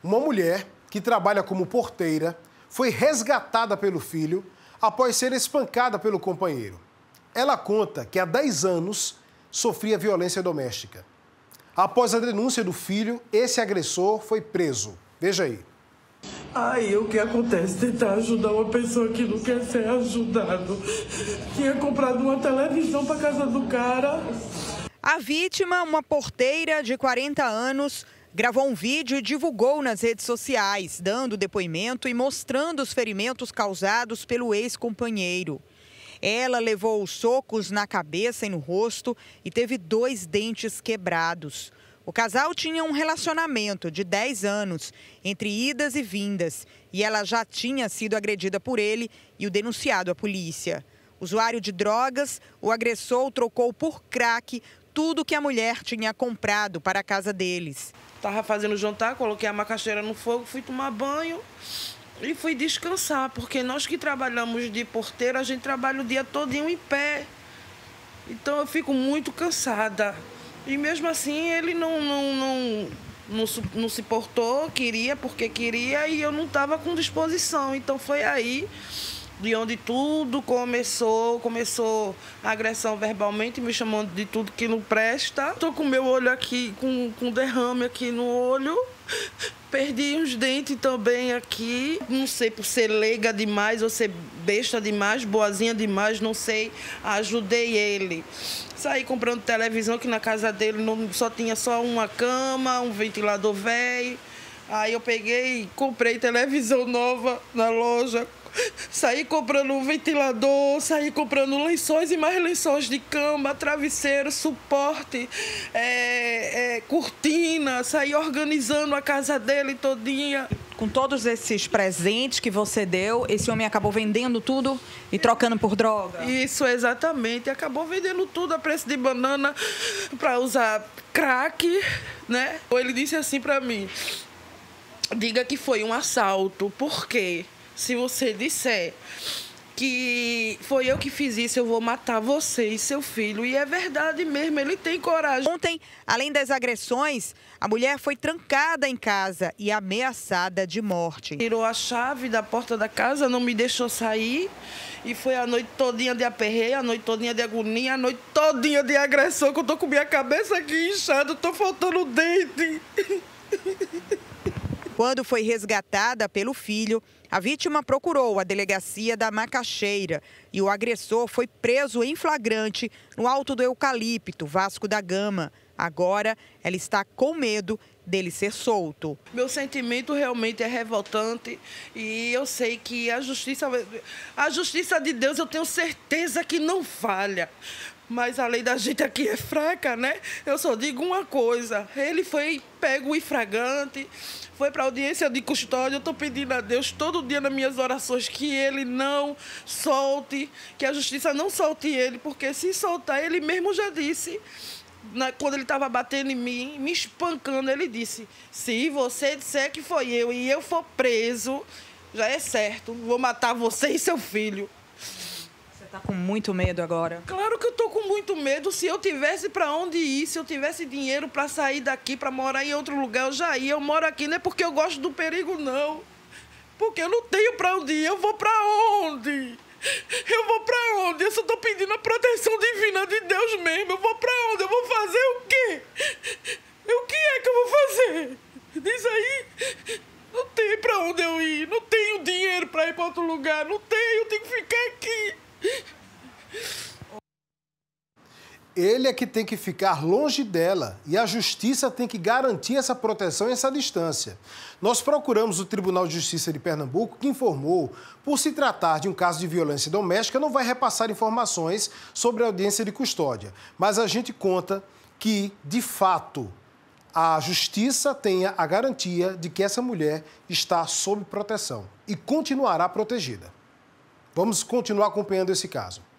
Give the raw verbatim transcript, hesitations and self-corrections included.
Uma mulher que trabalha como porteira foi resgatada pelo filho após ser espancada pelo companheiro. Ela conta que há dez anos sofria violência doméstica. Após a denúncia do filho, esse agressor foi preso. Veja aí. Aí o que acontece? Tentar ajudar uma pessoa que não quer ser ajudado. Tinha comprado uma televisão para casa do cara. A vítima, uma porteira de quarenta anos, gravou um vídeo e divulgou nas redes sociais, dando depoimento e mostrando os ferimentos causados pelo ex-companheiro. Ela levou socos na cabeça e no rosto e teve dois dentes quebrados. O casal tinha um relacionamento de dez anos, entre idas e vindas, e ela já tinha sido agredida por ele e o denunciado à polícia. Usuário de drogas, o agressor trocou por crack tudo que a mulher tinha comprado para a casa deles. Estava fazendo jantar, coloquei a macaxeira no fogo, fui tomar banho e fui descansar, porque nós que trabalhamos de porteira, a gente trabalha o dia todinho em pé. Então eu fico muito cansada. E mesmo assim ele não, não, não, não, não se portou, queria porque queria e eu não estava com disposição. Então foi aí de onde tudo começou, começou a agressão verbalmente, me chamando de tudo que não presta. Estou com meu olho aqui, com, com derrame aqui no olho. Perdi uns dentes também aqui. Não sei por ser leiga demais ou ser besta demais, boazinha demais, não sei. Ajudei ele. Saí comprando televisão, que na casa dele não, só tinha só uma cama, um ventilador velho. Aí eu peguei e comprei televisão nova na loja. Saí comprando um ventilador, saí comprando lençóis e mais lençóis de cama, travesseiro, suporte, é, é, cortina. Saí organizando a casa dele todinha. Com todos esses presentes que você deu, esse homem acabou vendendo tudo e trocando por droga? Isso, exatamente. Acabou vendendo tudo a preço de banana para usar crack, né? Ele disse assim para mim: diga que foi um assalto. Por quê? Se você disser que foi eu que fiz isso, eu vou matar você e seu filho. E é verdade mesmo, ele tem coragem. Ontem, além das agressões, a mulher foi trancada em casa e ameaçada de morte. Tirou a chave da porta da casa, não me deixou sair. E foi a noite todinha de aperreio, a noite todinha de agonia, a noite todinha de agressão, que eu tô com minha cabeça aqui inchada, tô faltando dente. Quando foi resgatada pelo filho, a vítima procurou a delegacia da Macaxeira e o agressor foi preso em flagrante no Alto do Eucalipto, Vasco da Gama. Agora, ela está com medo dele ser solto. Meu sentimento realmente é revoltante e eu sei que a justiça, a justiça de Deus, eu tenho certeza que não falha. Mas a lei da gente aqui é fraca, né? Eu só digo uma coisa: ele foi pego em flagrante, foi para a audiência de custódia. Eu estou pedindo a Deus todo dia nas minhas orações que ele não solte, que a justiça não solte ele, porque se soltar, ele mesmo já disse, na, quando ele estava batendo em mim, me espancando, ele disse: se você disser que foi eu e eu for preso, já é certo, vou matar você e seu filho. Tá com muito medo agora? Claro que eu tô com muito medo. Se eu tivesse para onde ir, se eu tivesse dinheiro para sair daqui, para morar em outro lugar, eu já ia. Eu moro aqui não é porque eu gosto do perigo, não. Porque eu não tenho para onde ir. Eu vou para onde? Eu vou para onde? Eu só tô pedindo a proteção divina de Deus mesmo. Eu vou para onde? Eu vou fazer o quê? O que é que eu vou fazer? Diz aí. Não tenho para onde eu ir. Não tenho dinheiro para ir para outro lugar. Não tenho. Eu tenho que ficar aqui. Ele é que tem que ficar longe dela e a justiça tem que garantir essa proteção e essa distância. Nós procuramos o Tribunal de Justiça de Pernambuco, que informou, por se tratar de um caso de violência doméstica, não vai repassar informações sobre a audiência de custódia. Mas a gente conta que, de fato, a justiça tenha a garantia de que essa mulher está sob proteção e continuará protegida. Vamos continuar acompanhando esse caso.